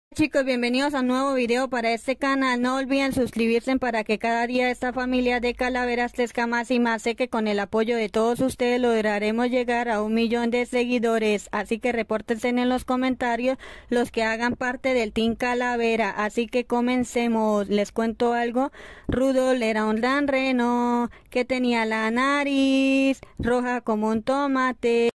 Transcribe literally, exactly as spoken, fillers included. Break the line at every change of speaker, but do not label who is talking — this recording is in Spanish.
Chicos, bienvenidos a un nuevo video para este canal. No olviden suscribirse para que cada día esta familia de calaveras crezca más y más. Sé que con el apoyo de todos ustedes lograremos llegar a un millón de seguidores. Así que repórtense en los comentarios los que hagan parte del Team Calavera. Así que comencemos. Les cuento algo. Rudolph era un gran reno que tenía la nariz roja como un tomate.